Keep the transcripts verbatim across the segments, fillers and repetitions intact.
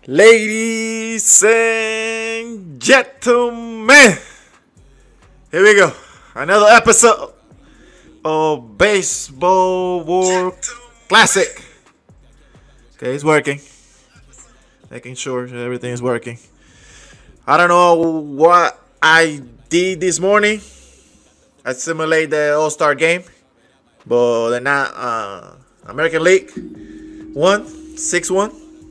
Ladies and gentlemen, here we go. Another episode of Baseball World Classic. Okay, it's working. Making sure everything is working. I don't know what I did this morning. I simulate the All-Star game, but they're not. Uh, American League won six one.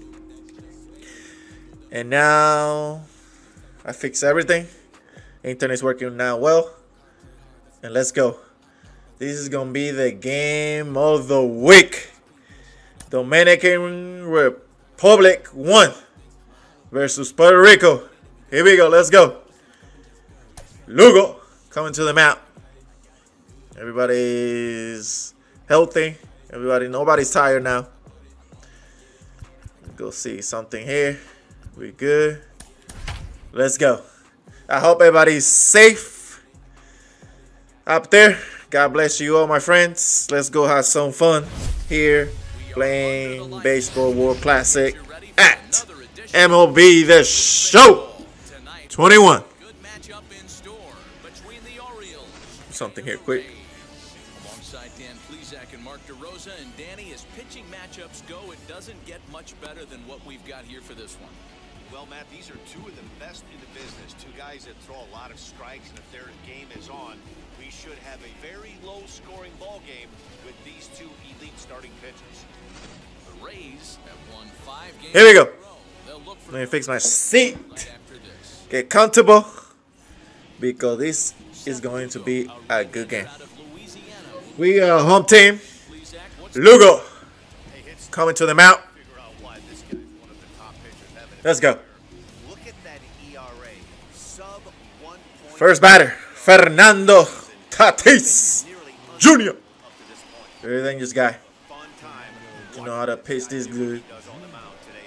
And now I fix everything. Internet's working now well. And let's go. This is going to be the game of the week. Dominican Republic one versus Puerto Rico. Here we go. Let's go. Lugo coming to the map. Everybody's healthy. Everybody, nobody's tired now. Go see something here. We good. Let's go. I hope everybody's safe up there. God bless you all, my friends. Let's go have some fun here playing Baseball World Classic at M L B The Show twenty-one. Something here quick. Alongside Dan Plesac and Mark DeRosa, and Danny, as pitching matchups go, it doesn't get much better than what we've got here for this one. Well, Matt, these are two of the best in the business. Two guys that throw a lot of strikes, and if their game is on, we should have a very low-scoring ball game with these two elite starting pitchers. The Rays have won five games. Here we go. Look for Let me fix my seat. right after this. Get comfortable because this is going to be a good game. We are home team. Lugo coming to the mount. Let's go. Look at that E R A. Sub one. First batter, Fernando Tatis Junior Everything this guy. Fun time. You know how to pitch this good. Does on the mound today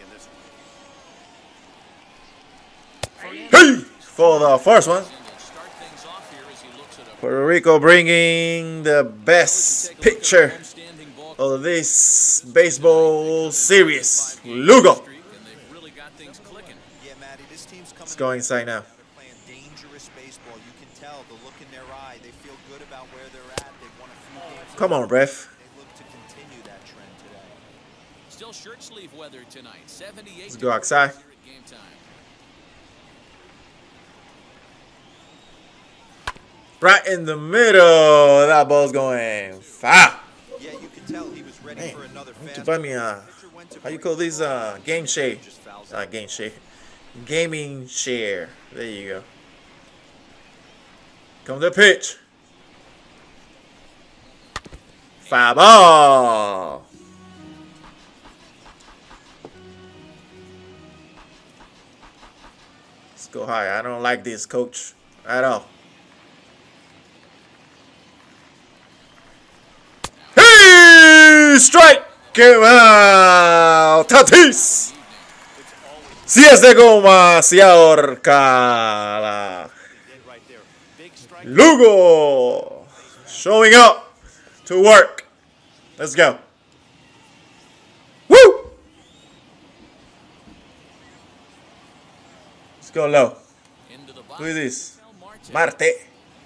in this one. Hey! For the first one. Start things off here as he looks at a Puerto Rico bringing the best pitcher outstanding ball of this baseball series, Lugo. streak, and they've really got things clicking. Yeah, Matty, this team's coming. Let's go inside now. They're playing dangerous baseball. You can tell the look in their eye. They feel good about where they're at. They've won a few games. Come on, ref. They look to continue that trend today. Still shirt sleeve weather tonight. seventy-eight. Let's go outside. Here at game time. Right in the middle. That ball's going foul. Yeah, you can tell he was ready Man, for another need to fast. buy me a, how you call these, uh, game share? Uh, game share. Gaming share. There you go. Come the pitch. Foul ball. Let's go high. I don't like this, coach, at all. Hey! Strike! Come out! Tatis! Si es de goma, se ahorca. Right there. Big strike. Lugo showing up to work. Let's go. Woo! Let's go low. Into the Look box. at this. Marte. Marte.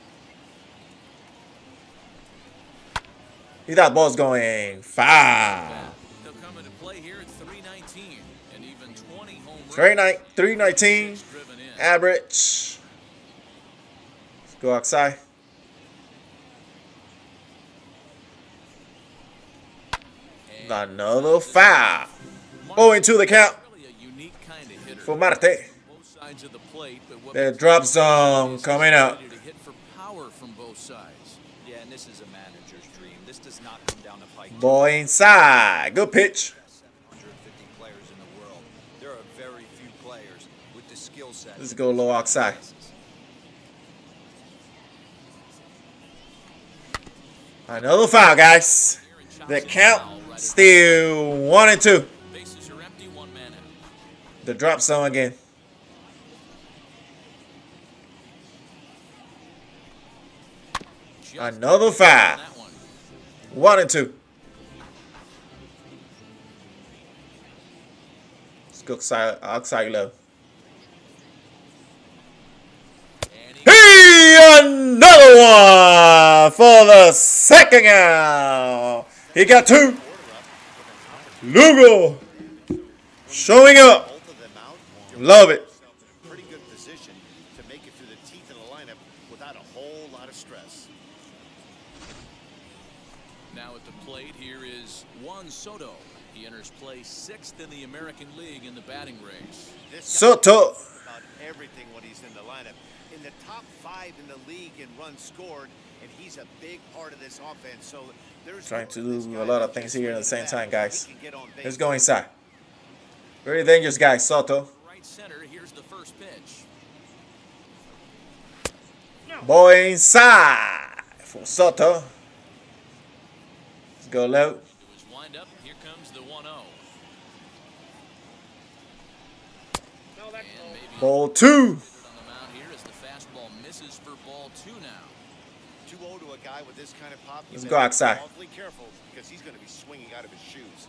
See that ball's going foul. They'll come into play here at three nineteen, and even twenty home runs three nineteen driven in. average. Let's go outside. Another foul. Oh, into the count Really a unique kind of hitter. for Marte. Both sides of the plate, but what The drop zone coming up. to hit for power from both sides. Yeah, and this is a manager's dream. This does not come down to pike. Boy inside. Good pitch. seven hundred fifty players in the world. There are very few players with the skill set. Let's go low outside. Another foul, guys. The count still one and two. Bases are empty, one man out. The drop zone again. Just Another foul. on that one. One and two. go outside, outside low. Hey, another one for the second out. He got two. Lugo showing up. Love it. Pretty good position to make it through the teeth of the lineup without a whole lot of stress. Now at the plate here is Juan Soto. He enters play sixth in the American League in the batting race. Soto. About everything when he's in the lineup. In the top five in the league in runs scored, and he's a big part of this offense. So there's Trying to do a lot of things here at the same time, guys. Let's go inside. Very dangerous guy, Soto. Right center, here's the first pitch. Boy inside for Soto. Let's go low. It was wind up. Here comes the one oh. And maybe Ball two. on the mound here as the fastball misses for ball two now. two oh to a guy with this kind of pop. Let's go outside. Awfully careful because he's going to be swinging out of his shoes.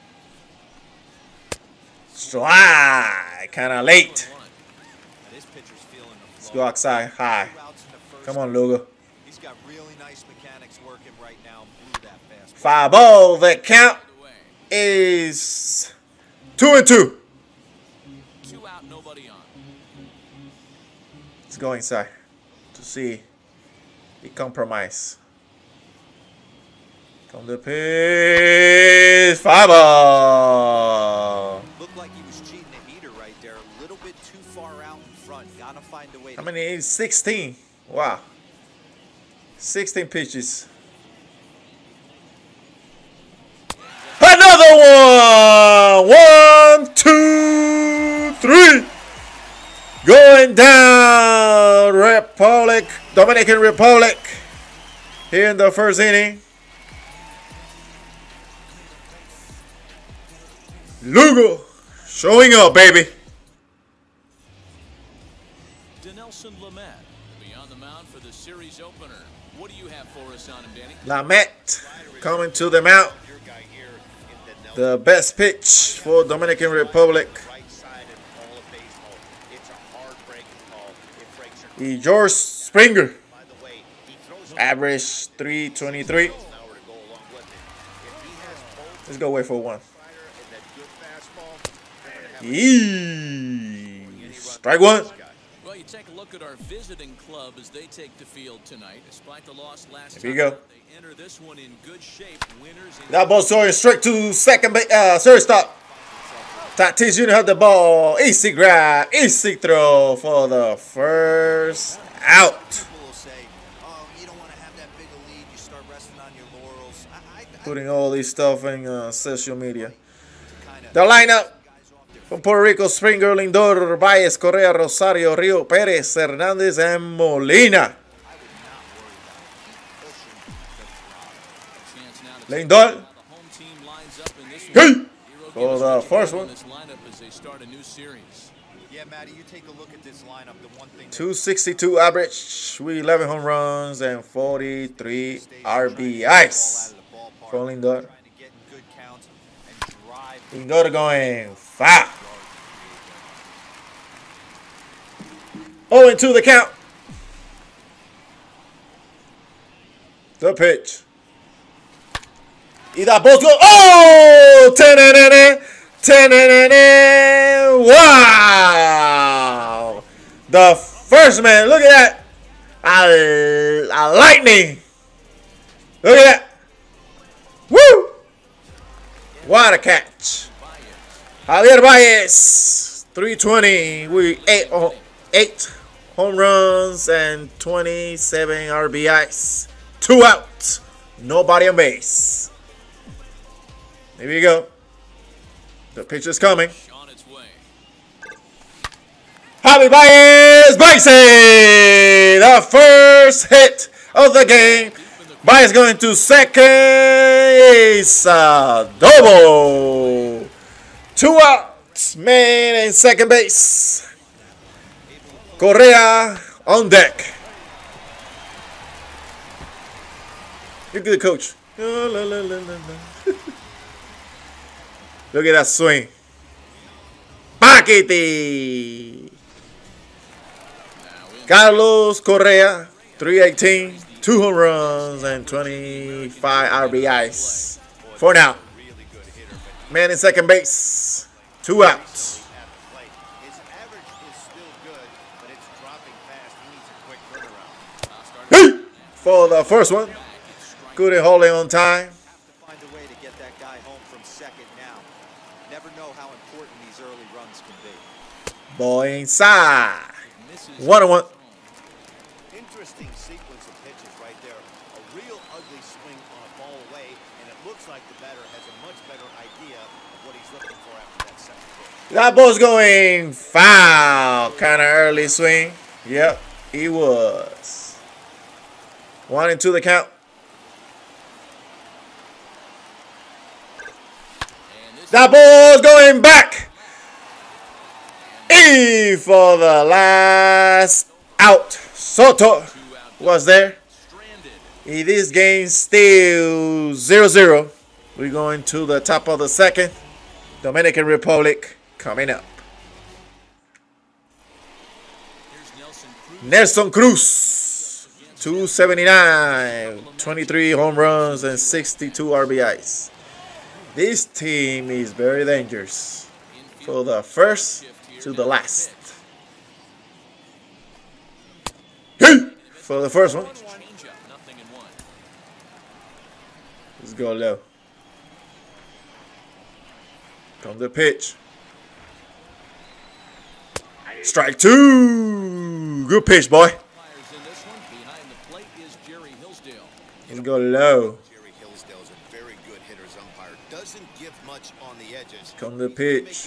Strike. Kind of late. Now this pitcher's feeling the Let's flow. go outside high. Two outs in the first. Come on, Lugo. He's got really nice mechanics working right now. Blew that fast. Five ball. The count Away. is two and two. Two out, nobody on. Let's go inside to see the compromise. Come the pitch. Five ball. Looked like he was cheating the heater right there. A little bit too far out in front. Gotta find a way. How to many is sixteen? Wow. sixteen pitches. Another one. One, two, three. Going down. Republic, Dominican Republic. Here in the first inning. Lugo showing up, baby. Denelson Lamet will be on the mound for the series opener. What do you have for us on him, Danny? Lamet coming to the mount. Your guy here in the The best pitch for Dominican Republic. right side of all of baseball. It's a hard breaking call. It breaks your The George Springer. By the way, he throws Average three twenty-three. an hour to go along with it. If he has both Let's go wait for one. slider and that good fastball, they're gonna have a Yee. Strike one. guy. Well, you take a look at our visiting club as they take the field tonight. Despite the loss last Here time, you go. they enter this one in good shape. Winners in That ball going straight to second base. Uh, sorry, stop. Tatis Junior had the ball. Easy grab. Easy throw for the first out. People will say, "Oh, you don't want to have that big a lead. You start resting on your laurels." I, I, I Putting all this stuff in uh, social media. kind of The lineup guys off their from Puerto Rico: Springer, Lindor, Baez, Correa, Rosario, Rio, Perez, Hernandez, and Molina. chance now to Lindor. how the home team lines up in this one. Hey. Hero, For give us the what you first got one. in this lineup as they start a new series. Yeah, Matty, you take a look at this lineup. The one thing that two sixty-two average with eleven home runs and forty-three R B Is. For Lindor. trying to get in good counts and drive the Lindor going five. Oh, and two the count. The pitch. Y that ball's go. Oh! ten ten Wow! The first man. Look at that. A, a lightning. Look at that. Woo! What a catch. Javier Baez. three twenty with eight, oh, eight home runs and twenty-seven R B Is. Two out. Nobody on base. There you go. The pitch is coming. On its way. Javi Baez, Baez, the first hit of the game. Baez going to second. It's a double. Two outs, man in second base. Correa on deck. You're good, coach. La, la, la, la, la. Look at that swing. Paquete. Carlos Correa, three eighteen, two home runs, and twenty-five R B Is. For now. Man in second base. Two outs. His average is still good, but it's dropping fast. He needs a quick turnaround. For the first one. Good at holding on time. Have to find a way to get that guy home from second now. Never know how important these early runs can be. Ball inside. One on one. Interesting sequence of pitches right there. A real ugly swing on a ball away, and it looks like the batter has a much better idea of what he's looking for after that second pitch. That ball's going foul. Kind of early swing. Yep, he was. One and two the count. That ball's going back. E for the last out. Soto was there. In this game still zero zero. We're going to the top of the second. Dominican Republic coming up. Nelson Cruz, two seventy-nine, twenty-three home runs and sixty-two R B Is. This team is very dangerous. For the first to the last. For the first one. Let's go low. Come the pitch. Strike two. Good pitch, boy. Let's go low. Come the pitch.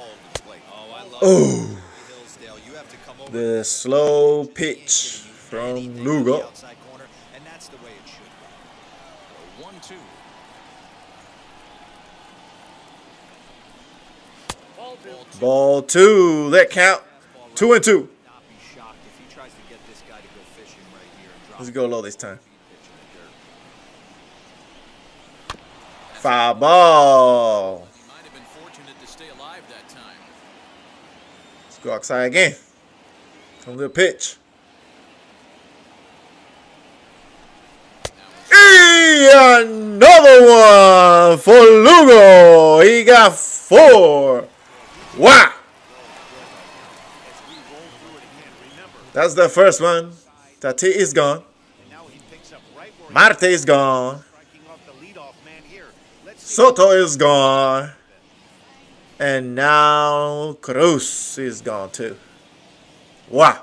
Oh, the slow pitch from Lugo. Ball two. That count. Two and two. Let's go low this time. Foul ball. Let's go outside again. Come to the pitch. Hey, another one for Lugo. He got four. Wow. That's the first one. Tati is gone. Marte is gone. Soto is gone. And now Cruz is gone too. Wow.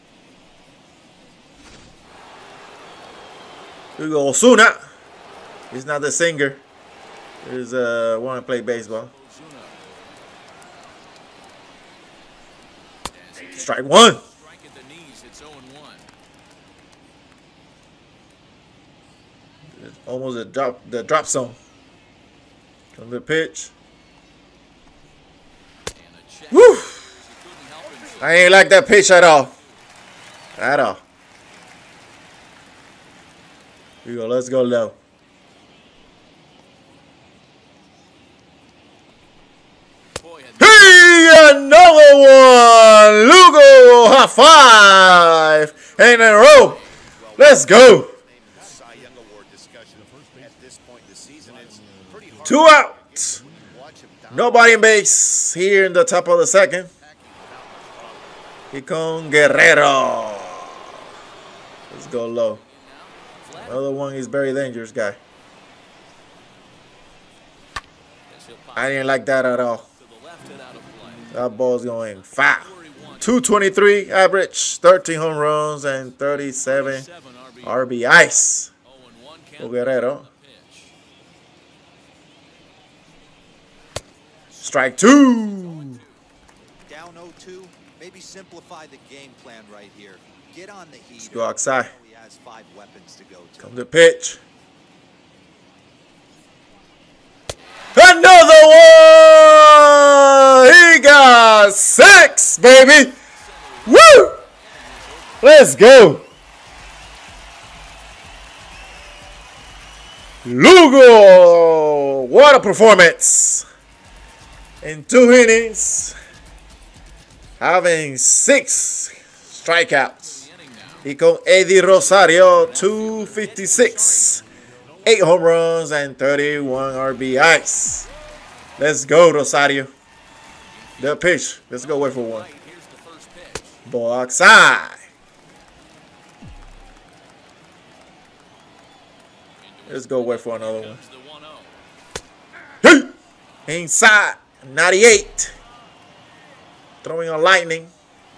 We go Osuna. He's not the singer. He's uh want to play baseball. Strike one. Almost a drop, the drop zone. Come to the pitch. Woo! I ain't like that pitch at all. At all. Here we go. Let's go low. Hey, another one. Lugo, high five. In a row. Let's go. Two out. Nobody in base here in the top of the second. Here comes Guerrero. Let's go low. Another one is very dangerous guy. I didn't like that at all. That ball's going foul. two twenty-three average, thirteen home runs, and thirty-seven R B Is for Guerrero. Strike two. Down oh two. Maybe simplify the game plan right here. Get on the heat. Let's go outside. He has five weapons to go to. Come to pitch. Another one. He got six, baby. Woo! Let's go. Lugo. What a performance. In two innings, having six strikeouts. Y con Eddie Rosario, two fifty-six, eight home runs and thirty-one R B Is. Let's go, Rosario. The pitch. Let's go wait for one. Ball outside. Let's go wait for another one. Hey! Inside. ninety-eight. Throwing a lightning.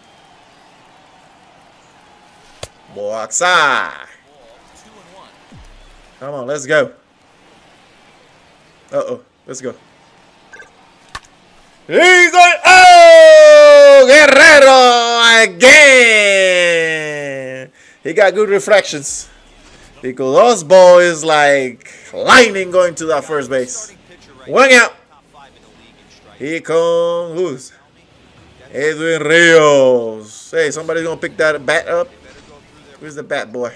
Ball outside. Come on, let's go. Uh-oh. Let's go. He's going. Oh! Guerrero again. He got good reflections. Because those ball is like lightning going to that first base. One out. Here comes who's? Edwin Rios. Hey, somebody's gonna pick that bat up. Where's the bat boy?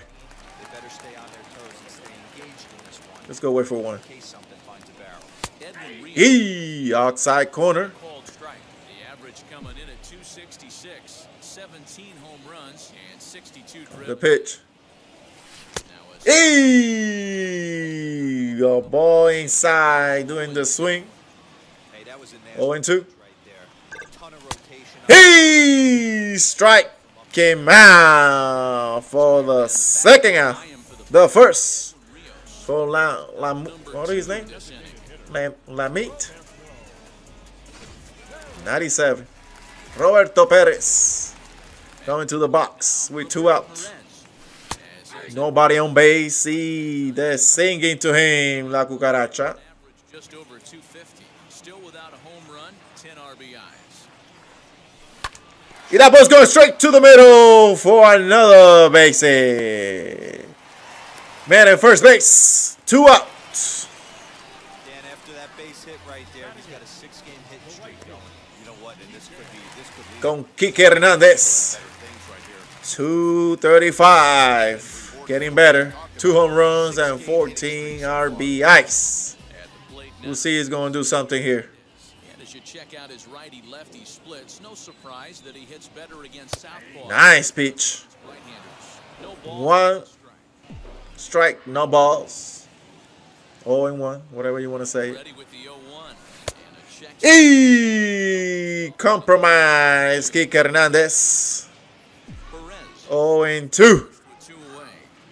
Let's go wait for one. E outside corner. The average coming in at two sixty-six, seventeen home runs and sixty-two dribbles. The pitch. E the ball inside doing the swing. oh and two. He strike came out for the second out. The first for La La what is his name? La Lamit. ninety-seven. Roberto Perez coming to the box with two outs. Nobody on base. See, they're singing to him, La Cucaracha. Just over two fifty. Still without a home run, ten R B Is. And that ball's going straight to the middle for another base hit. Man at first base. Two outs. Dan, after that base hit right there, he's got a six-game hit streak going. You know what? And this could be this could be Con Kike Hernandez. two thirty-five. Getting better. Two home runs and fourteen R B Is. We'll see he's going to do something here. And as you check out his righty-lefty splits, no surprise that he hits better against southpaw. Nice pitch. Right-handers. No ball, One strike. strike, no balls. oh and one, whatever you want to say. Ready with the oh one. And a check. E compromise. Kike Hernandez. Perez. oh and two. With two away.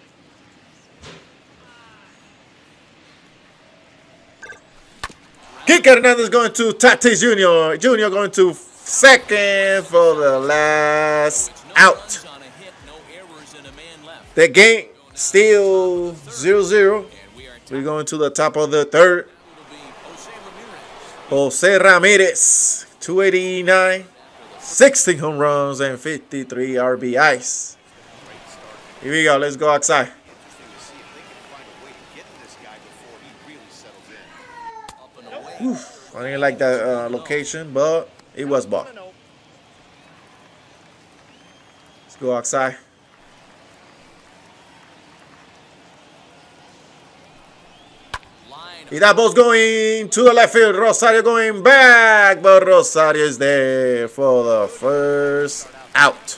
Kike Hernandez going to Tatis Junior Junior going to second for the last out. On a hit, no errors and a man left. The game still zero zero. And we are We're going to the top of the third. It'll be Jose Ramirez. Jose Ramirez, two eighty-nine, sixteen home runs and fifty-three R B Is. Here we go. Let's go outside. Oof, I didn't like that uh, location, but it was ball. Let's go outside. Line And that ball's going to the left field. Rosario going back, but Rosario is there for the first out.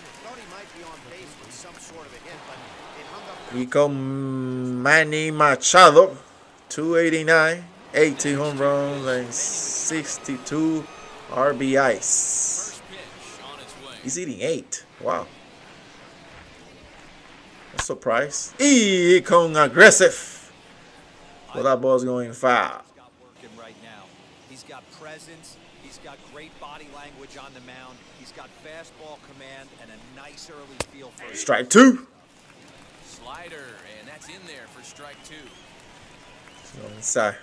Here come Manny Machado, two eighty-nine, eighteen home runs and sixty-two R B Is. first pitch on its way. He's eating eight. Wow. A surprise. Here come aggressive. Well, that ball's going foul. He's got working right now. He's got presence. He's got great body language on the mound. He's got fastball command and a nice early feel for it. Strike two. Slider, and that's in there for strike two. Go inside.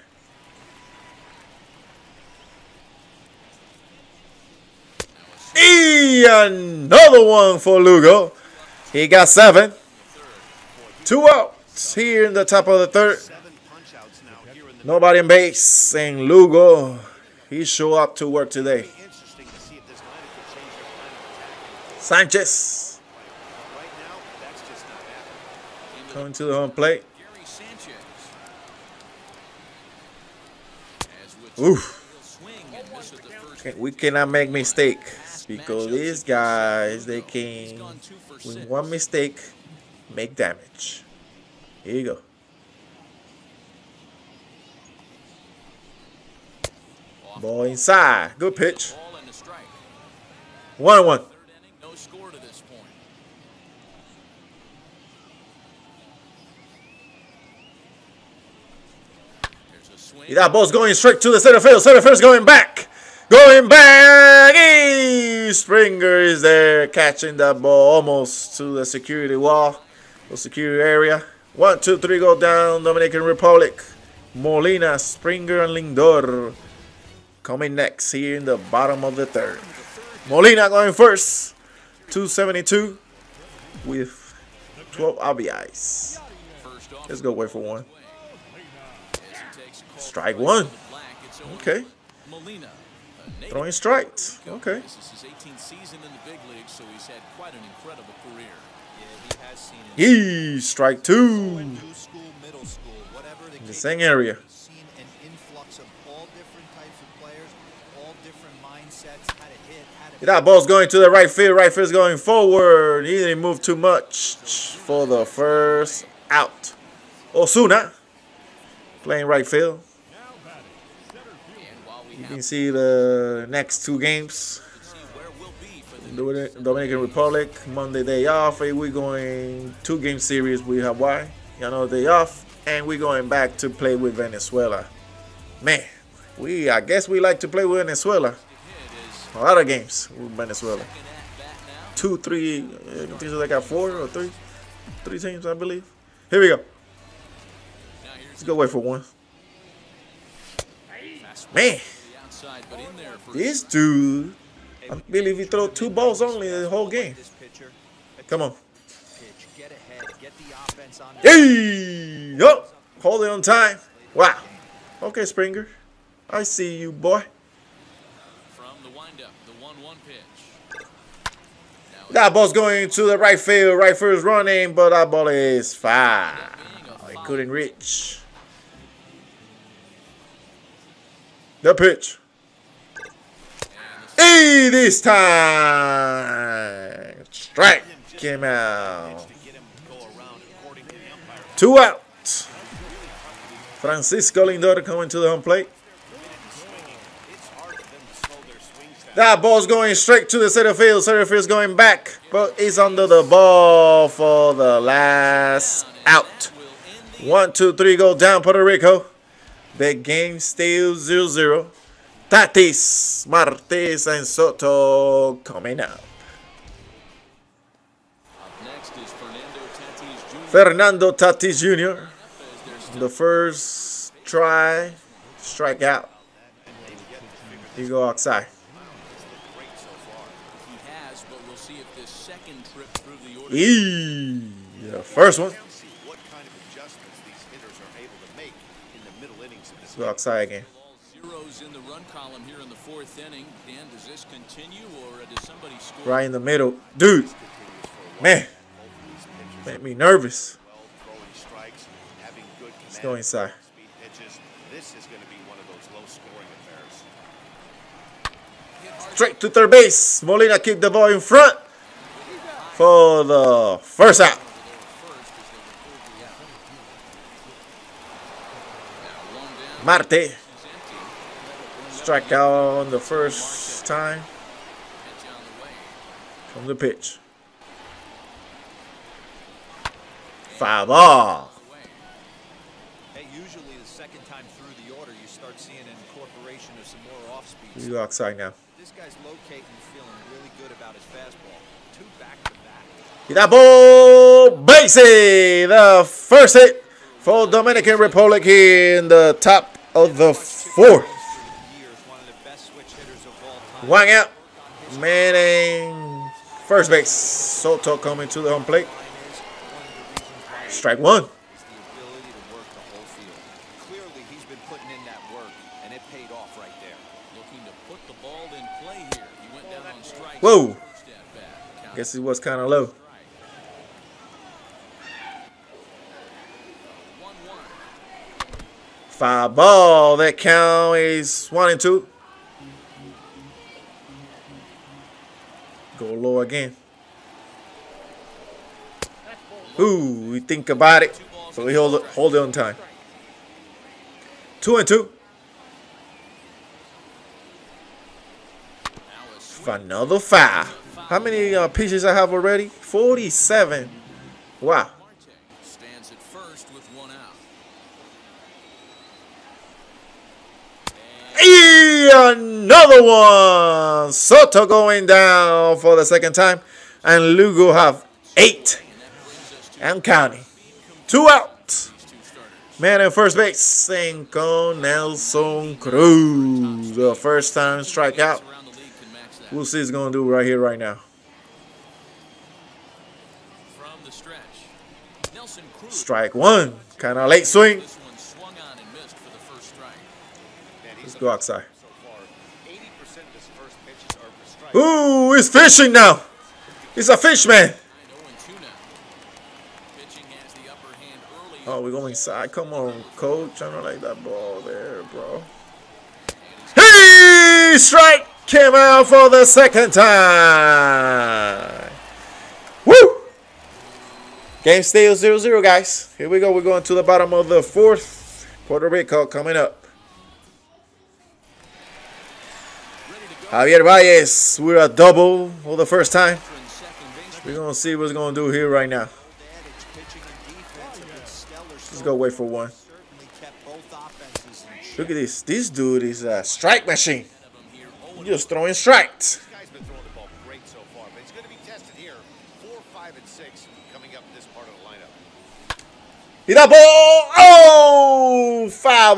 E another one for Lugo. He got seven. Two outs here in the top of the third. Nobody in base. And Lugo, he show up to work today. Sanchez coming to the home plate. Gary Sanchez. As with Oof. swing and miss at the first We cannot make mistake. because these guys, they can, with one mistake, make damage. Here you go. Ball inside. Good pitch. One one. No score to this point. There's a swing. That ball's going straight to the center field. Center field's going back. Going back. Hey, Springer is there catching that ball almost to the security wall. The security area. One, two, three, go down. Dominican Republic. Molina, Springer, and Lindor coming next here in the bottom of the third. Molina going first. two seventy-two with twelve R B Is. Let's go wait for one. Strike one. Okay. Throwing strikes. Okay. This is his eighteenth season in the big leagues, so he's had quite an incredible career. Yeah, he has seen it. Yee, strike two. New school, middle school, whatever the In the case same may be, area. he's seen an influx of all different types of players, all different mindsets, how to hit, how to That ball's going to the right field. Right field's going forward. He didn't move too much for the first out. Osuna playing right field. You can see the next two games. Dominican Republic, Monday day off. We're going two game series with Hawaii. You know, day off. And we're going back to play with Venezuela. Man, we I guess we like to play with Venezuela. A lot of games with Venezuela. Two, three, I think they got four or three. Three teams, I believe. Here we go. Let's go wait for one. Man, this dude, I believe he threw two balls only the whole game. Come on. get ahead, get the offense on. Hey, oh, hold it on time. Wow. Okay, Springer. I see you, boy. From the windup, the one one pitch. That ball's going to the right field. Right field is running, but that ball is foul. He couldn't reach. The pitch. Hey, this time. Strike came out. Two out. Francisco Lindor coming to the home plate. That ball's going straight to the center field. Center field's going back, but it's under the ball for the last out. One, two, three, go down Puerto Rico. The game still zero zero. Tatis, Martes, and Soto coming up. Next is Fernando Tatis Junior Fernando Tatis Junior The first try, strike out. He go outside. He has, but we'll see if this second trip through the order. Eee, the first one. What kind of adjustments these hitters are able to make in the middle innings of this Go outside again. Zeros in the run column here in the fourth inning. Dan, does this continue or does somebody score? Right in the middle. Dude, man, made me nervous. throwing strikes, having good Let's go inside. speed pitches. This is going to be one of those low-scoring affairs. Straight to third base. Molina kicked the ball in front for the first out. Marte. Strike out on the first time from the pitch. Foul ball. Hey, usually the second time through the order, you start seeing an incorporation of some more off speeds. We go outside now. This guy's locating and feeling really good about his fastball. Two back to back. That ball, base. The first hit for Dominican Republic here in the top of the fourth. One out. Manning. First base. Soto coming to the home plate. Strike one. Clearly, he's been putting in that work, and it paid off right there. Looking to put the ball in play here. He went down on strikes. Whoa. First at bat. Guess it was kind of low. one one. Foul ball. That count is one and two. low again. Ooh, we think about it. So we hold it, hold it on time. Two and two. Another foul. How many uh, pitches I have already? forty-seven. Wow. Stands at first with one out. Hey, another one. Soto going down for the second time. And Lugo have eight. And counting. Two out. Man in first base. Cinco Nelson Cruz. The first time strikeout. We'll see what he's going to do right here, right now. From the stretch. Nelson Cruz. Strike one. Kind of late swing. This one swung on and missed for the first strike. Let's go outside. So far, eighty percent of his first pitches are for strikes. Ooh, he's fishing now. He's a fish man. oh and two now. Pitching has the upper hand early. Oh, we're going inside. Come on, coach. I don't like that ball there, bro. Hey, strike. Came out for the second time. Woo! Game still zero zero, guys. Here we go. We're going to the bottom of the fourth. Puerto Rico coming up. Javier Valles, we're a double for the first time. We're going to see what's going to do here right now. Let's go wait for one. Look at this. This dude is a strike machine. Just throwing strikes. This guy's been throwing the ball great so far, but he's going to be tested here. Four, five, and six coming up in this part of the lineup. Hit that ball. Oh, foul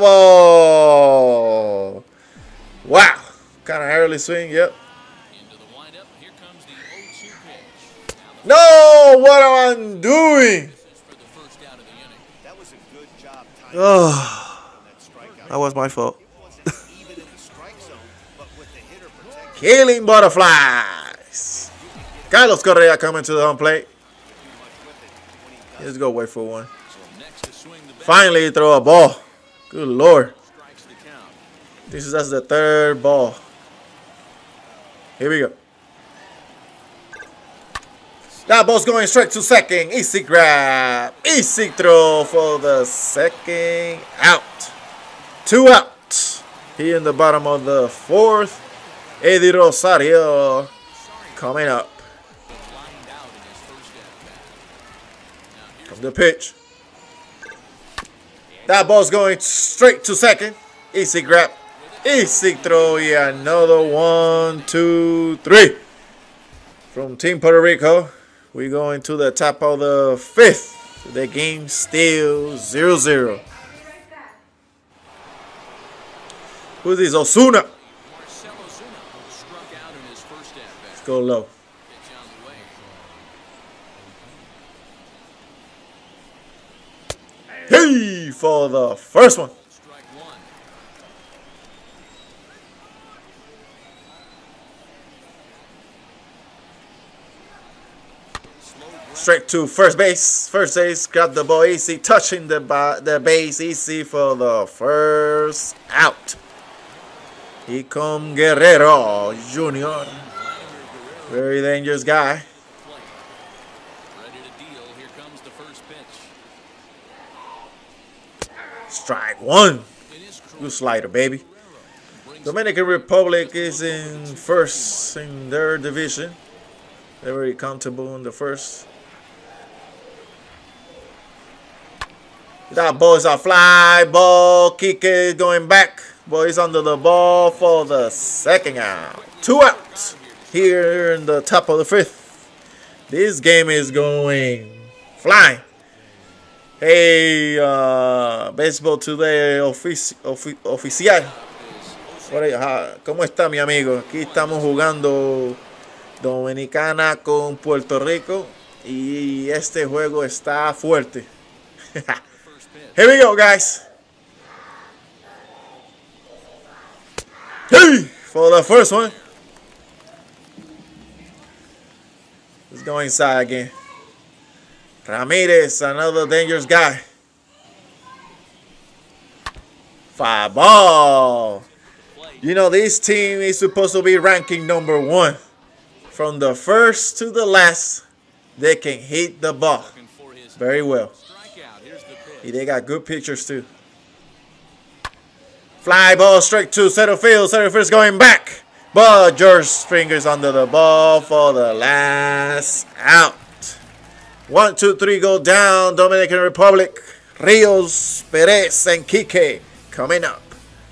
ball. Wow. Kind of early swing. Yep. Into the windup. Here comes the oh two pitch. No, what am I doing? This is for the first out of the inning. That was a good job timing Oh, that strikeout. that was my fault. It wasn't even in the strike zone, but with the hitter protecting. Killing butterflies. Carlos Correa coming to the home plate. Let's go wait for one. So next to swing the bat. Finally throw a ball. Good Lord. Strikes the count. This is that's the third ball. Here we go. That ball's going straight to second. Easy grab. Easy throw for the second out. Two out. Here in the bottom of the fourth. Eddie Rosario coming up. Lined out in his first at-bat. Now here's From the pitch. That ball's going straight to second. Easy grab. Easy throw. Yeah, another one, two, three. From Team Puerto Rico. We're going to the top of the fifth. The game still zero zero. Who's this? Osuna. Marcelo Zuna struck out in his first at-bat. Let's go low. Pitch on the way. Hey, for the first one. Strike one. Slow grab. Straight to first base. First base, grab the ball easy, touching the ba the base easy for the first out. Here come Guerrero Junior Very dangerous guy. Ready to deal. Here comes the first pitch. Strike one. It is Good Cruz. slider, baby. Dominican Republic is in first in their division. They're very comfortable in the first. That ball is a fly ball. Kick is going back. Boy, he's under the ball for the second out. Two outs here in the top of the fifth. This game is going flying. Hey, uh, Baseball Today ofici ofi oficial. Por ahí, ajá. ¿Cómo está, mi amigo? Aquí estamos jugando Dominicana con Puerto Rico y este juego está fuerte. Here we go, guys. Hey, for the first one. Let's go inside again. Ramirez, another dangerous guy. Five ball. You know, this team is supposed to be ranking number one. from the first to the last, they can hit the ball very well. They got good pitchers too. Fly ball straight to center field. Center field is going back. But George Springer's under the ball for the last out. One, two, three go down. Dominican Republic. Rios, Perez, and Kike coming up.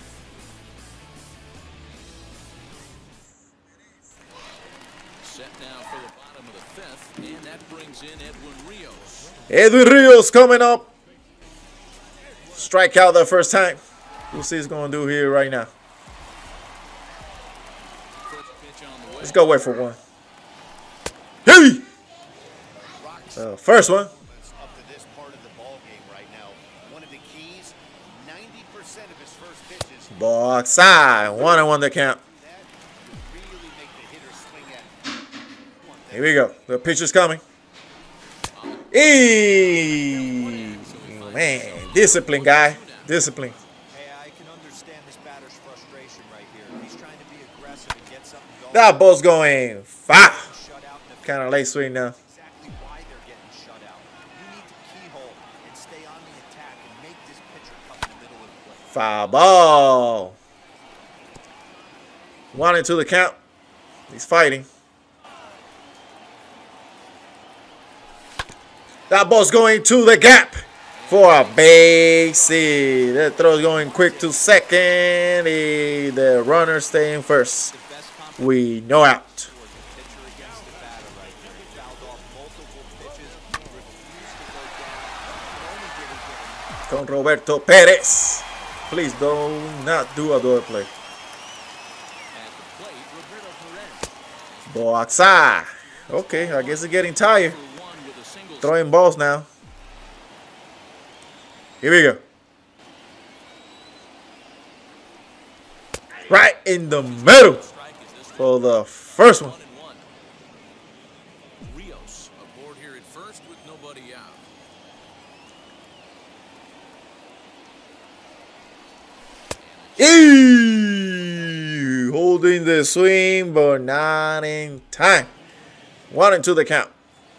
Set now for the bottom of the fifth, and that brings in Edwin Rios. Edwin Rios coming up. Strike out the first time. We'll see what he's going to do here right now. Let's go wait for one. Hey! Uh, first one. Up to this part of the ball game right now. One of the keys, ninety percent of his first pitches. Ball outside. One and one to count. That would really make the hitter swing at. Here we go. The pitch is coming. Eee! Man, discipline, guy. Discipline. Hey, I can understand this batter's frustration right here. He's trying to be aggressive and get something going. That ball's going far. Shut out in the Kind of late swing now. exactly why they're getting shut out. You need to keyhole and stay on the attack and make this pitcher come in the middle of the plate. Foul ball. One and two the count. He's fighting. That ball's going to the gap for a base hit. That throw's going quick to second. The runner staying first. We know out. Pitcher against the batter right here. He fouled off multiple pitches, refused to go down. Not only did he get Con Roberto Perez. Please do not do a double play. At the plate, Roberto Perez. Ball outside. Okay, I guess he's getting tired. For one with a single Throwing balls now. Here we go. Right in the middle strike is this for the first one. one and one. Rios aboard here at first with nobody out. Eee! Holding the swing, but not in time. One and two the count.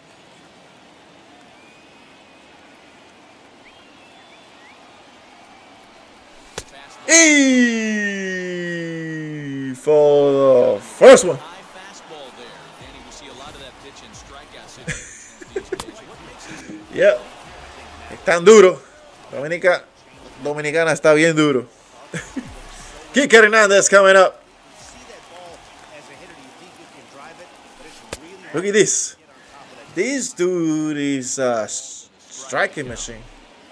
Eee! For the first one. High fastball there. Danny, we see a lot of that pitch in strikeout situations these days. What makes this Yep. Están duros. Dominica, Dominicana está bien duro. Kike Hernandez coming up. See that ball as a hitter, do you think you can drive it? But it's really Look at this. This dude is a striking machine.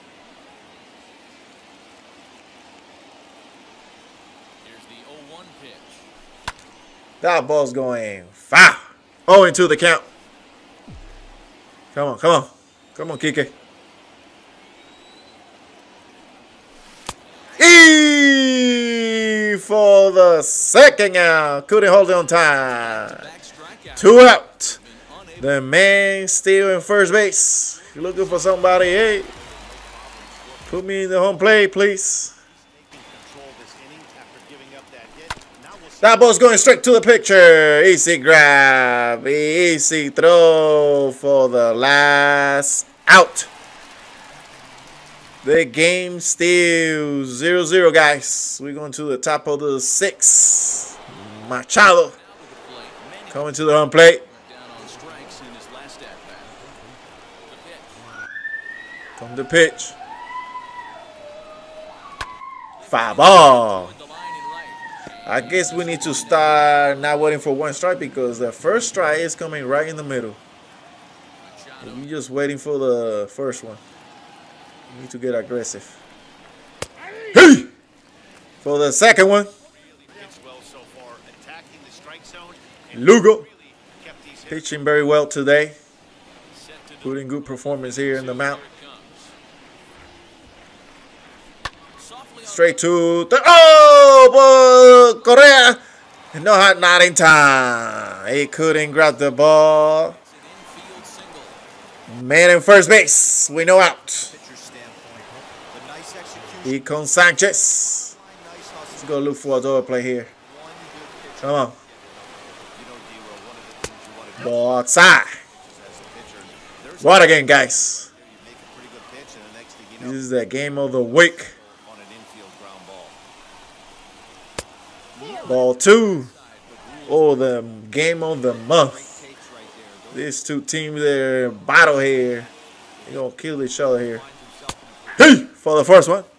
Here's the oh one pitch. That ball's going foul. Oh, into the count. Come on, come on. Come on, Kike. E for the second out. Couldn't hold it on time. Back strikeout. Two out. Been unable The man still in first base. You're looking for somebody. Hey, put me in the home plate, please. taking control this inning after giving up that hit. Now we'll see. That ball's going straight to the picture. Easy grab. Easy throw for the last out. The game still zero zero, guys. We're going to the top of the sixth. Machado coming to the home plate. down on strikes in his last at bat. The pitch. Come the pitch. Foul ball. The line in right. I guess we need to start not waiting for one strike because the first strike is coming right in the middle. Machado. We're just waiting for the first one. We need to get aggressive. Hey! For the second one, Pitched well so far, attacking the strike zone. Lugo Really kept these hitters pitching very well today. Set to do Putting good performance here in the mount. Here it comes. Softly on Straight to the oh, Correa. No, not in time. He couldn't grab the ball. an infield single. Man in first base. We know out. pitcher's standpoint. The nice execution. Econ Sanchez. Nice Let's hustle. go look for a double play here. One good pitch. Come on. You know, D-Roll, one of the things Ball outside. What again, guys? This is the game of the week. Ball two. Oh, the game of the month. These two teams, they're battle here. They're going to kill each other here. Hey! For the first one.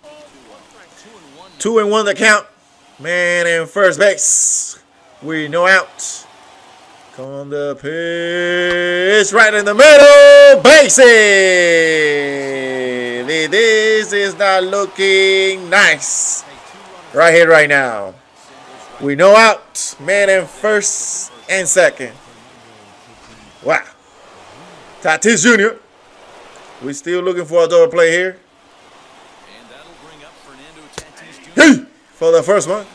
Two and one to count. Man in first base. We no out. On the pitch, right in the middle, bases. This is not looking nice. Right here, right now. We no out. Man in first and second. Wow. Tatis Junior We still looking for a double play here. Hey, for the first one.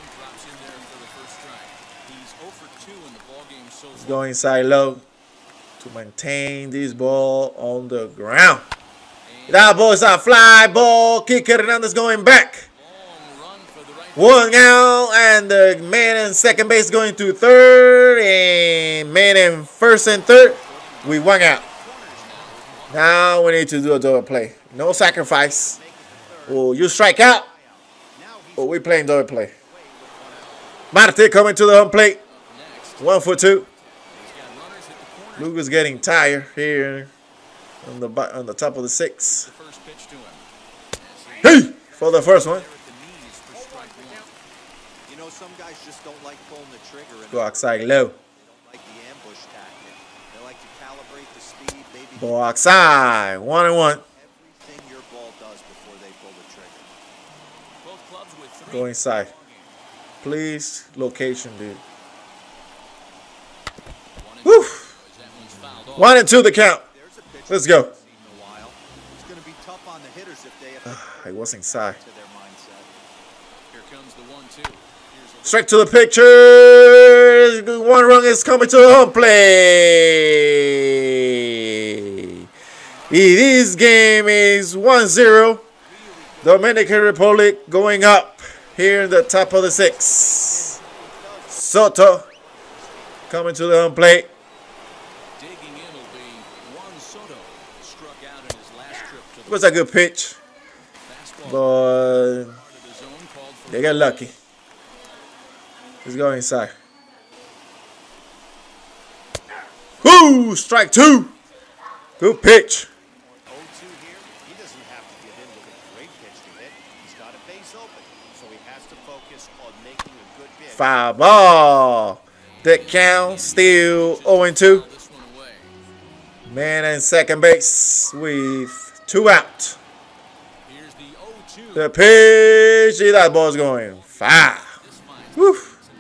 Go inside low to maintain this ball on the ground. That ball is a fly ball. Kike Hernandez going back. One out, and the man in second base going to third, and man in first and third. We one out. Now we need to do a double play. No sacrifice. Or you strike out, or we playing double play. Marte coming to the home plate. One for two. Luga's getting tired here on the on the top of the six. Hey, for the first one. You know, some guys just don't like pulling the trigger. Go outside low. They don't like the ambush tactic. They like to calibrate the speed. Maybe ball outside. One and one. Everything your ball does before they pull the trigger. Both clubs with three. Go inside. Please, location, dude. Woo. One and two the count. Let's go. It's going to be tough on the hitters if they have I was inside. to their mindset. Here comes the one two. Straight to the picture. One run is coming to the home plate. This game is one zero. Dominican Republic going up here in the top of the six. Soto coming to the home plate. It was a good pitch, but they got lucky. Let's go inside. Woo! Strike two. Good pitch. oh two here, he doesn't have to get in with a great pitch to hit. He's got a base open, so he has to focus on making a good pitch. Foul ball. That count still oh and two. Man in second base with two out. Here's the oh two. The pitch. See, that ball's going foul. Woo.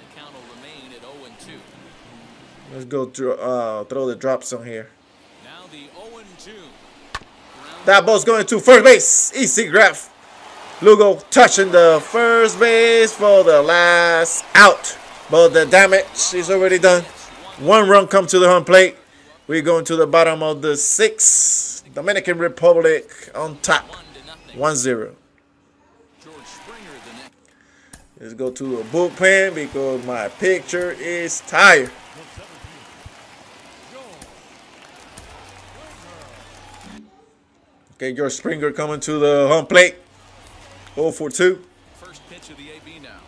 Let's go through, uh, throw the drops on here. Now the oh and two. That ball's going to first base. Easy grab. Lugo touching the first base for the last out. But the damage is already done. One run come to the home plate. We're going to the bottom of the sixth. Dominican Republic on top. one zero. Let's go to a bullpen because my picture is tired. Okay, George Springer coming to the home plate. oh for two. First pitch of the A B now.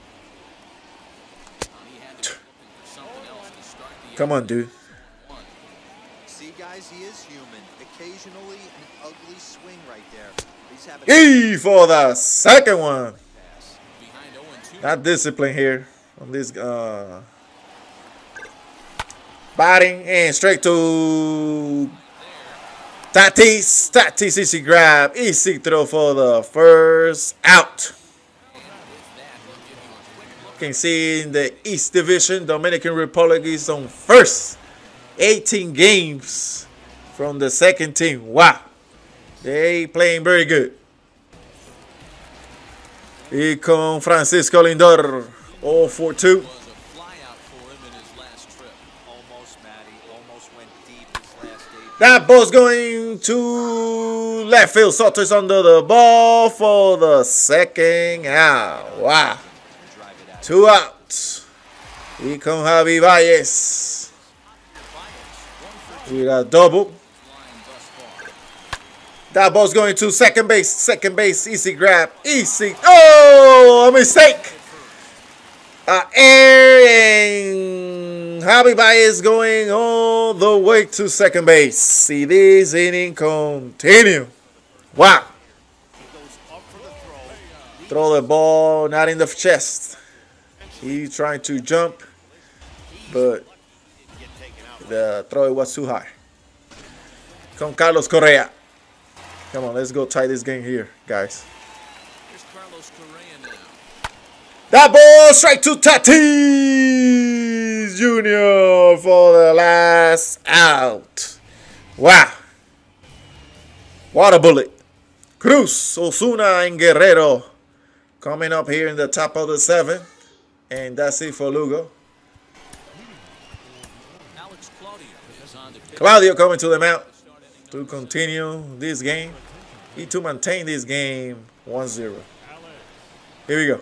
Come on, dude. See, guys, he is human. Occasionally, an ugly swing right there. He's having E for the second one. Not discipline here on this uh, batting and straight to Tatis. Tatis easy grab, easy throw for the first out. You can see in the East Division, Dominican Republic is on first. eighteen games from the second team. Wow, they playing very good. Y con Francisco Lindor, oh for two. That ball's going to left field. Soto's under the ball for the second out. Wow. Two outs. Y con Javi Baez. We got a double. That ball's going to second base. Second base. Easy grab. Easy. Oh, a mistake. Uh, and Javi Baez going all the way to second base. See this inning continue. Wow. Throw the ball not in the chest. He trying to jump, but the throw was too high. Come Carlos Correa. Come on, let's go tie this game here, guys. Here's Carlos Correa now. That ball strike to Tatis Junior for the last out. Wow. What a bullet. Cruz, Osuna, and Guerrero coming up here in the top of the seventh. And that's it for Lugo. Alex Claudio is on the pitch. Claudio coming to the mound to continue this game. He to maintain this game one zero. Here we go.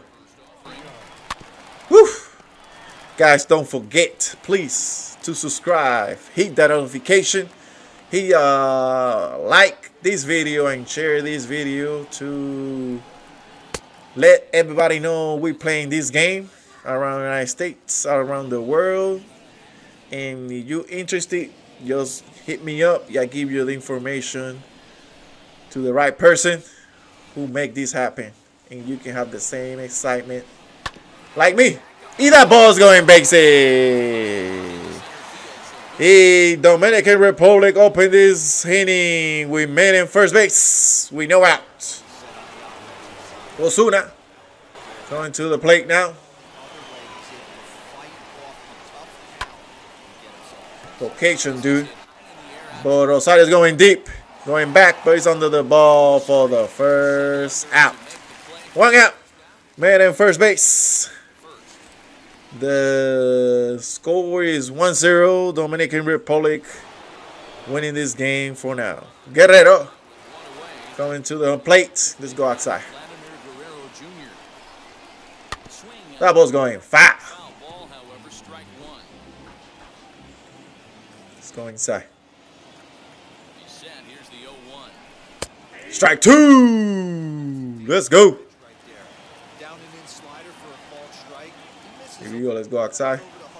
Woo! Guys, don't forget, please, to subscribe. Hit that notification. Hit uh, like this video and share this video to let everybody know we're playing this game around the United States, around the world. And if you're interested, just hit me up. I give you the information to the right person who make this happen, and you can have the same excitement like me. E that ball's going basic. The Dominican Republic opened this inning with men in first base. We know out. Osuna going to the plate now. Location, dude. But Rosario's going deep. Going back, but he's under the ball for the first out. One out. Man in first base. The score is one zero. Dominican Republic winning this game for now. Guerrero coming to the plate. Let's go outside. That ball's going fat. Let's go inside. Strike two. Let's go. Here we go. Let's go outside.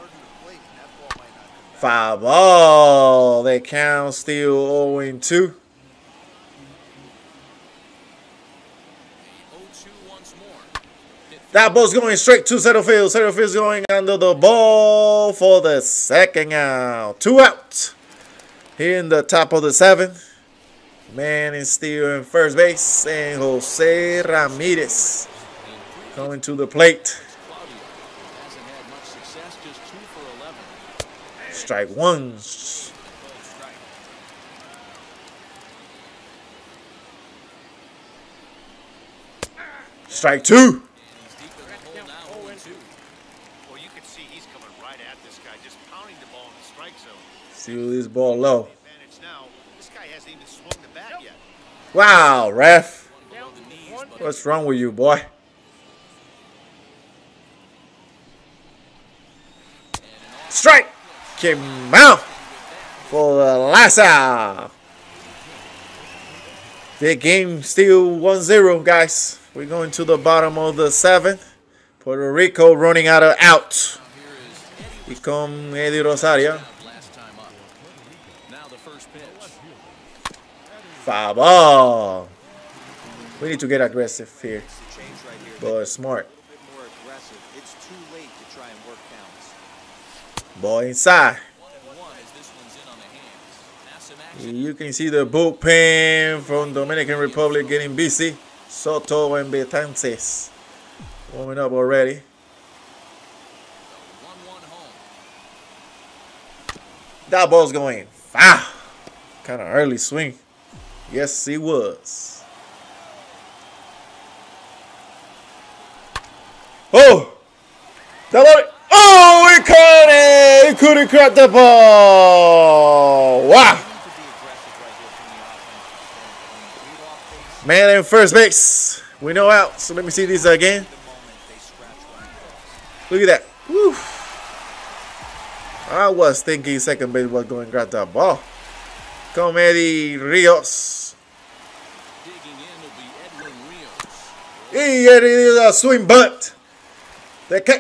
Five ball. They count still oh and two. That ball's going straight to center field. Center field's going under the ball for the second out. Two out. Here in the top of the seventh. Man is still in first base. And Jose Ramirez coming to the plate. Strike one. Strike two. Well, you can see he's coming right at this guy, just pounding the ball in the strike zone. See this ball low. Advantage now. This guy hasn't even swung the bat yet. Wow, ref. What's wrong with you, boy? Strike. Came out for the last out. The game still one zero, guys. We're going to the bottom of the seventh. Puerto Rico running out of outs. Here comes Eddie Rosario. Foul ball. We need to get aggressive here, but smart. Ball inside. You can see the bullpen from Dominican Republic getting busy. Soto and Betances warming up already. That ball's going foul. Kind of early swing. Yes, he was. Oh! That ball. Oh, he caught it! He couldn't crack the ball. Wow! Man in first base. We know out. So let me see these again. Look at that. Woo. I was thinking second base was going to grab that ball. Comedy Rios. Digging in will be Edwin Rios. Y it is a swing bunt. The kick.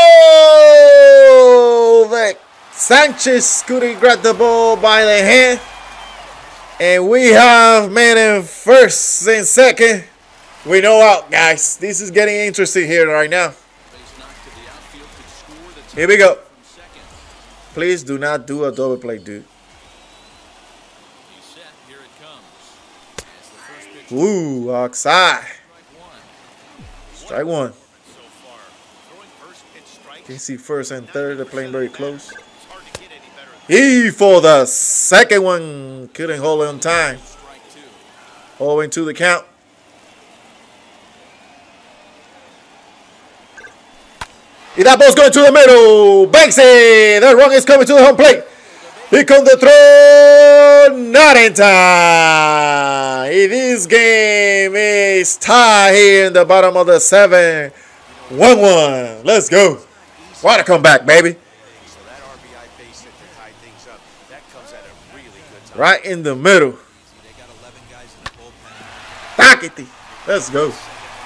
Oh! The Sanchez couldn't grab the ball by the hand. And we have man in first and second. We know out, guys. This is getting interesting here right now. Base knock to the outfield could score the Here we go. from second. Please do not do a double play, dude. He's set. Here it comes. As the first pitch Ooh, outside. strike one. Strike one. So far, throwing first pitch strikes. Can see first and third. They're playing very close. It's hard to get any better. He for the second one. Couldn't hold it on time. Strike two. oh and two the count. And that ball's going to the middle. Banks it. That run is coming to the home plate. Here comes the throw. Not in time. This game is tied here in the bottom of the seven. one one. Let's go. What a comeback, baby. So that R B I base hit to tie things up, that comes at a really good time. Right in the middle. They got eleven guys in the bullpen. Takiti. Let's go.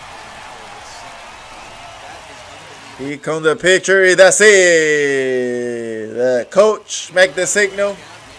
Here comes the pitcher. That's it. The coach make the signal.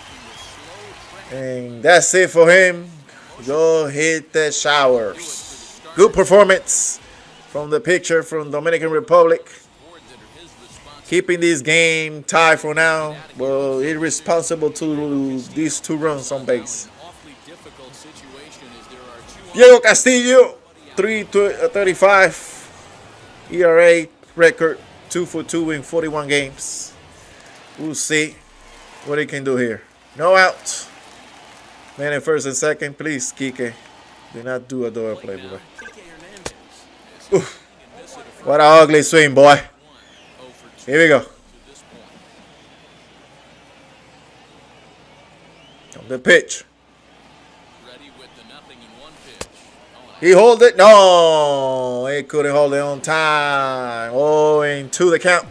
And that's it for him. Go hit the showers. Good performance from the pitcher from Dominican Republic. Keeping this game tied for now. Well, he's responsible to these two runs on base. Awfully difficult situation as there are two Diego Castillo, three thirty-five E R A record, two for two in forty-one games. We'll see what he can do here. No out. Man in first and second. Please, Kike, do not do a door play, boy. Oof. What an ugly swing, boy. Here we go. The pitch. ready with the nothing in one pitch. Oh, He hold it. No, he couldn't hold it on time. Oh, and two the count.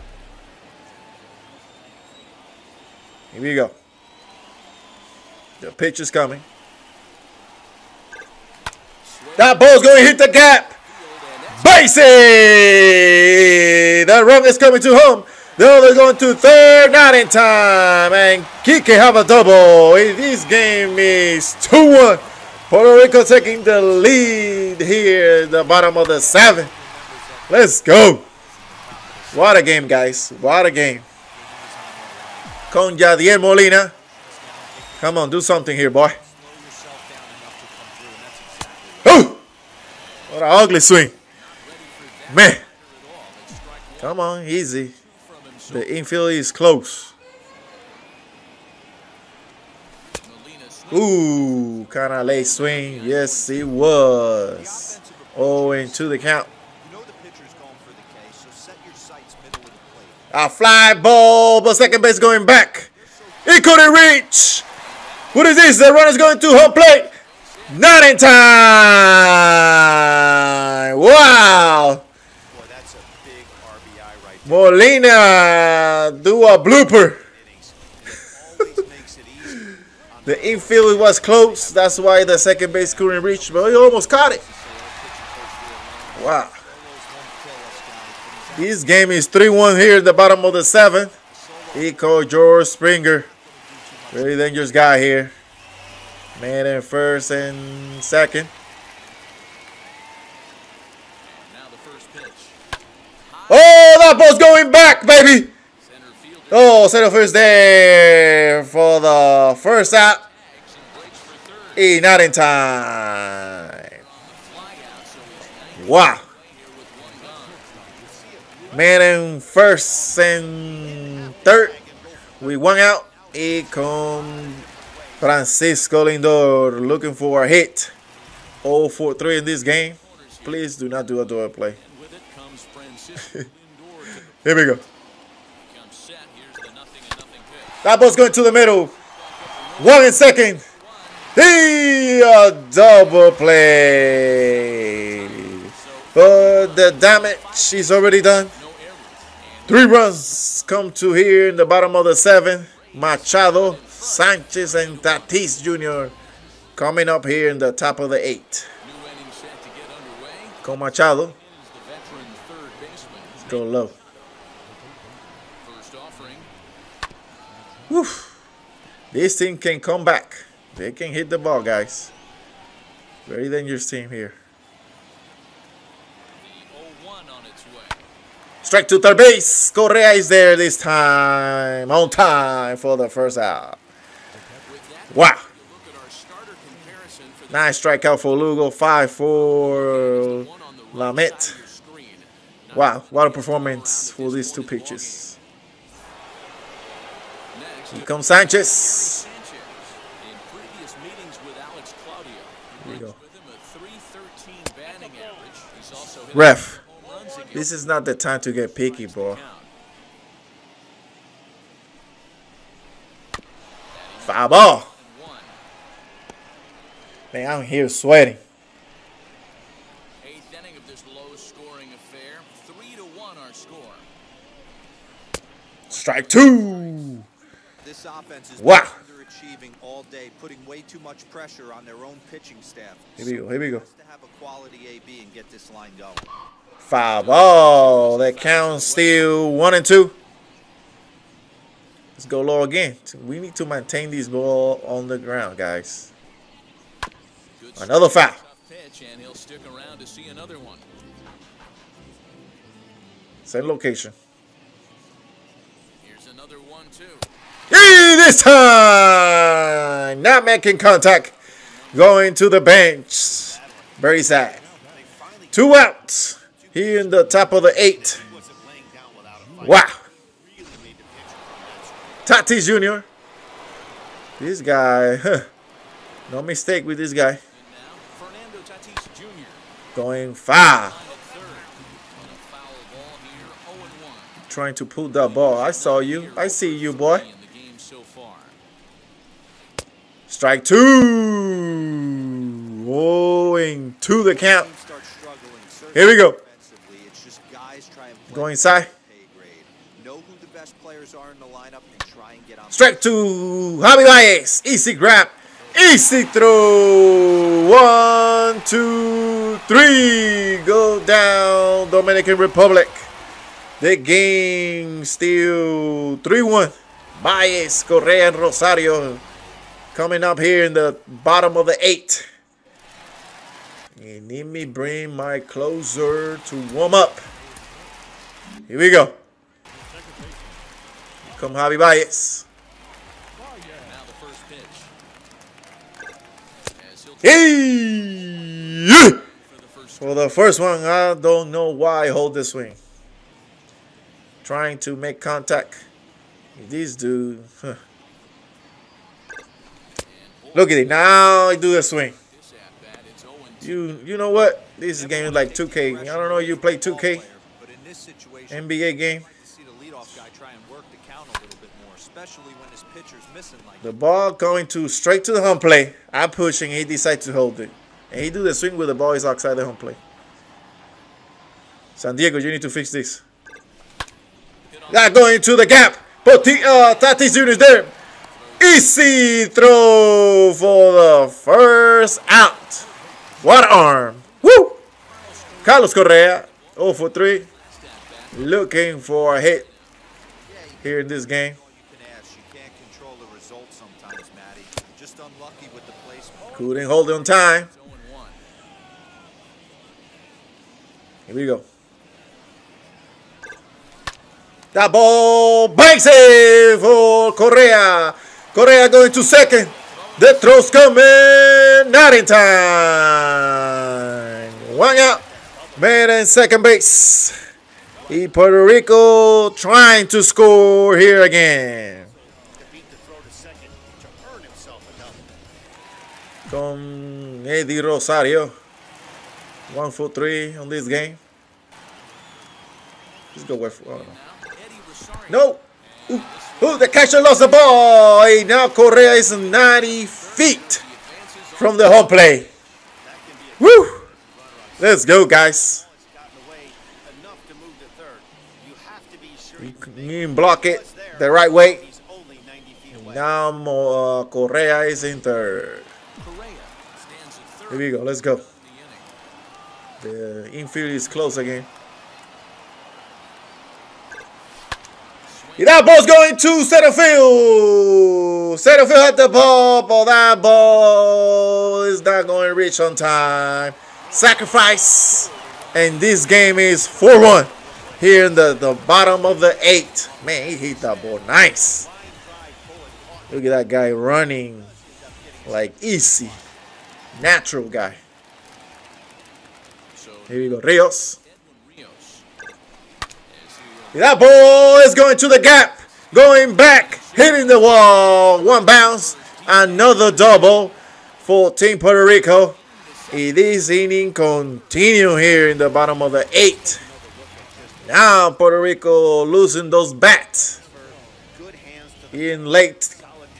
Here we go. The pitch is coming. That ball's going to hit the gap. Base it. That run is coming to home. The other going to third, not in time. And Kike have a double. This game is two one. Puerto Rico taking the lead here at the bottom of the seventh. Let's go. What a game, guys. What a game. Con Yadier Molina. Come on, do something here, boy. Oh! What an ugly swing. Man. Come on, easy. The infield is close. Ooh, kind of late swing. Yes, it was. Oh, and two the count. You know the pitcher's going for the K, so set your sights middle of the plate. A fly ball, but second base going back. He couldn't reach. What is this? The run is going to home plate. Not in time. Wow. Boy, that's a big R B I right there. Molina do a blooper. Always makes it easy. The infield was close. That's why the second base couldn't reach, but he almost caught it. Wow. This game is three one here at the bottom of the seventh. He called George Springer. Very dangerous guy here. Man in first and second. now the first pitch. Oh, that ball's going back, baby. Center fielder Oh, center first there for the first out. tags and breaks for third. He not in time. Fly out, so it's ninety Wow. here with one gone. Man in first and third. We one out. Here come Francisco Lindor looking for a hit. oh for three in this game. Please do not do a door play. And with it comes Francisco Lindor. to- Here we go. Becomes set. Here's the nothing and nothing pitch. That ball's going to the middle. One in second. He a double play. But the damage is already done. No errors. And Three runs come to here in the bottom of the seventh. Machado Sanchez and Tatis Junior coming up here in the top of the eight. Con Machado. Let's go low. Woof. This team can come back. They can hit the ball, guys. Very dangerous team here. Strike to third base. Correa is there this time. On time for the first out. Wow. Nice strikeout for Lugo. Five for Lamet. Wow. What a performance for these two pitches. Here comes Sanchez. Here we go. Ref. This is not the time to get picky, bro. Foul ball. Man, I'm here sweating. Eighth inning of this low-scoring affair. Three to one our score. Strike two. This offense is wow. underachieving all day, putting way too much pressure on their own pitching staff. Here we go. Here we go. To have a quality A B and get this line going. Foul ball. That counts still one and two. Let's go low again. We need to maintain this ball on the ground, guys. Another foul. And he'll stick around to see another one. Same location. Here's another one too. Hey, this time not making contact. Going to the bench. Very sad. Two outs. Here in the top of the eight. Wow. Tatis Junior This guy, huh. No mistake with this guy. Going foul. Trying to pull that ball. I saw you. I see you, boy. Strike two. Going to the count. Here we go. Going inside. Strike two. Javi Baez. Easy grab. Easy throw. One, two, three. Go down, Dominican Republic. The game still three one. Baez, Correa, and Rosario coming up here in the bottom of the eight. You need me bring my closer to warm up. Here we go. Come Javi Baez. Hey! For the first one, I don't know why I hold this swing. Trying to make contact. This dude. Huh. Look at it. Now I do the swing. You you know what? This game is like two K. I don't know you play two K. N B A game. The ball going to straight to the home plate. I'm pushing. He decides to hold it. And he do the swing with the ball is outside the home plate. San Diego, you need to fix this. That going to the gap. But uh, Tatis Junior is there. Easy throw for the first out. What arm. Woo! Carlos Correa, oh for three. Looking for a hit here in this game. Couldn't hold it on time. Here we go. That ball banks it for Correa. Correa going to second. The throw's coming. Not in time. One out. Man in second base. E Puerto Rico trying to score here again. Con Eddie Rosario. One for three on this game. Let's go with. Oh, no. No. Ooh. Ooh, the catcher lost the ball. Hey, now Correa is ninety feet from the home plate. Woo. Let's go, guys. You can block it the right way. Now uh, Correa is in third. Here we go. Let's go. The infield is close again. That ball's going to center field. Center field at the ball, but that ball is not going to reach on time. Sacrifice. And this game is four one here in the, the bottom of the eighth. Man, he hit that ball nice. Look at that guy running like easy. Natural guy. Here we go. Rios. That ball is going to the gap. Going back. Hitting the wall. One bounce. Another double for Team Puerto Rico. This inning continue here in the bottom of the eighth. Now Puerto Rico losing those bats in late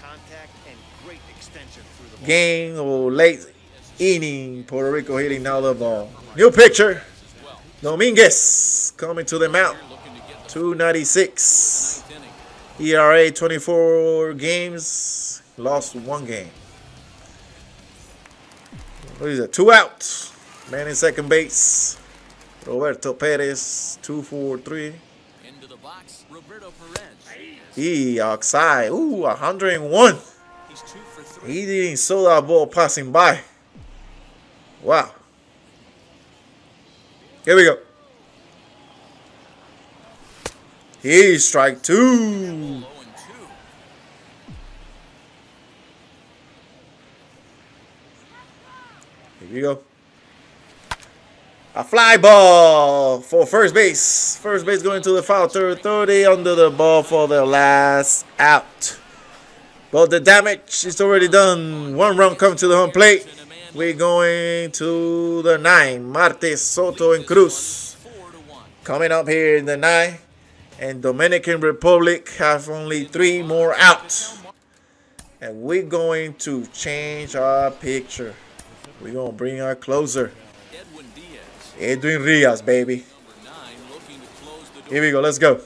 game or late inning. Puerto Rico hitting now the ball. New pitcher. Dominguez coming to the mound. two ninety-six. E R A twenty-four games. Lost one game. What is it? Two outs. Man in second base. Roberto Perez. Two for three. Into the box, Roberto Perez. He outside. Ooh, one hundred one. He's two for three. He didn't saw that ball passing by. Wow. Here we go. He's strike two. Here we go. A fly ball for first base. First base going to the foul third. thirty under the ball for the last out. But the damage is already done. One run coming to the home plate. We're going to the nine. Martes, Soto, and Cruz. Coming up here in the nine. And Dominican Republic have only three more outs. And we're going to change our picture. We're going to bring our closer. Edwin Rios, baby. Here we go. Let's go.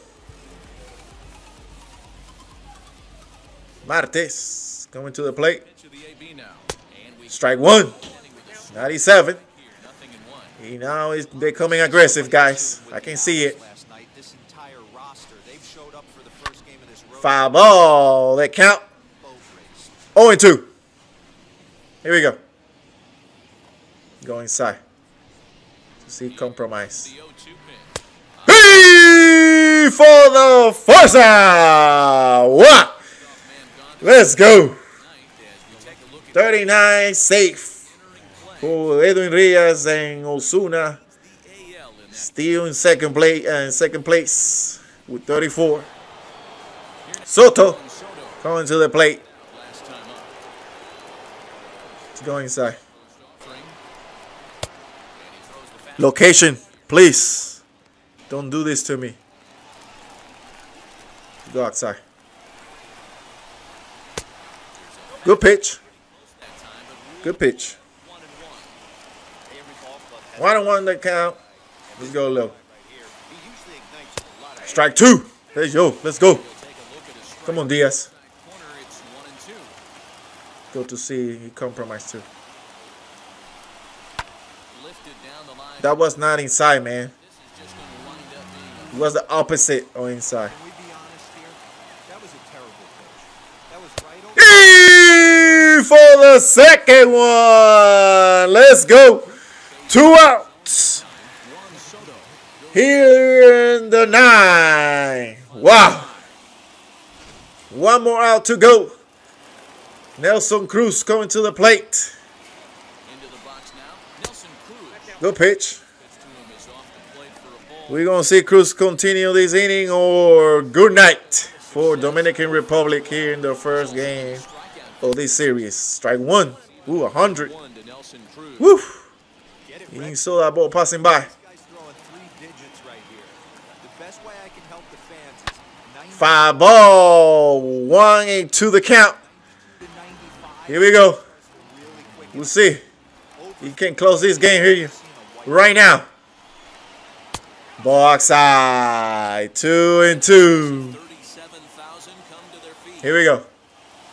Martes coming to the plate. Strike one. ninety-seven. He now is becoming aggressive, guys. I can see it. Foul ball. That count. oh and two. Here we go. Go inside. To see compromise. Hey, for the first out. What? Let's go. thirty-nine safe for Edwin Rios and Osuna. Still in second place and second place with thirty-four. Soto coming to the plate. Let's go inside. Location, please. Don't do this to me. Go outside. Good pitch. Good pitch. One and one that count. Let's go low. Strike two. There you go. Let's go. Come on, Diaz. Go to see he compromised too. That was not inside, man. It was the opposite or inside. E for the second one. Let's go. Two outs. Here in the nine. Wow. One more out to go. Nelson Cruz coming to the plate. Good pitch. We're going to see Cruz continue this inning or good night for Dominican Republic here in the first game of this series. Strike one. Ooh, one hundred. Woo. He saw that ball passing by. Five ball. One and two the count. Here we go. We'll see. You can close this game here right now. Ball outside. Two and two. Here we go.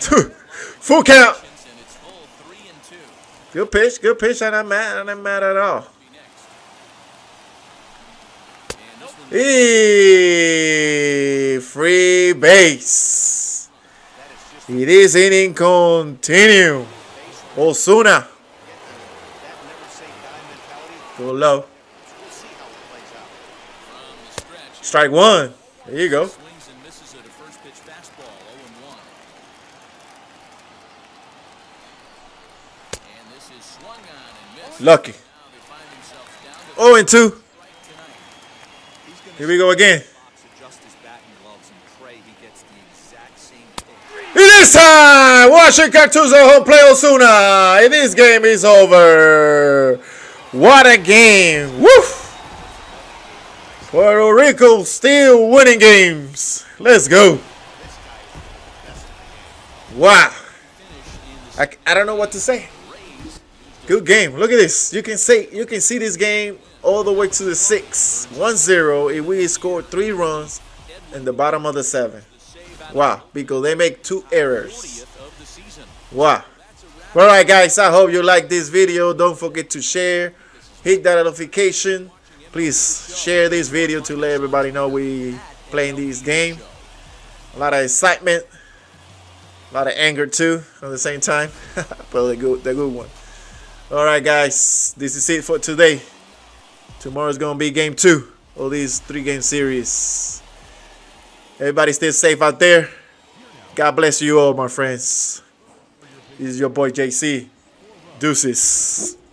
Full count. And it's full three and two. Good pitch. Good pitch. I'm not mad. I'm not mad at all. And this one Hey, free base. It is inning continue. Osuna. That never say die mentality. Go low. We'll see how it plays out. from the stretch. Strike one. There you go. Swings and misses at a first pitch fastball, oh and one. And this is swung on and missed. Lucky. Now they find themselves down to oh and two. strike tonight. Here we go again. Box, adjust his batting gloves, and pray he gets the exact same pitch. It is time! Washington Cartuzo home play Osuna. And this game is over. What a game. Woo! Puerto Rico still winning games. Let's go. Wow. I, I don't know what to say. Good game. Look at this. You can say you can see this game all the way to the six. one zero. If we scored three runs in the bottom of the seven. Wow, because they make two errors. of the season. Wow. All right, guys, I hope you like this video. Don't forget to share. Hit that notification. Please share this video to let everybody know we playing this game. A lot of excitement. A lot of anger, too, at the same time. But the good, the good one. All right, guys, this is it for today. Tomorrow's going to be game two of these three-game series. Everybody stay safe out there. God bless you all, my friends. This is your boy J C. Deuces.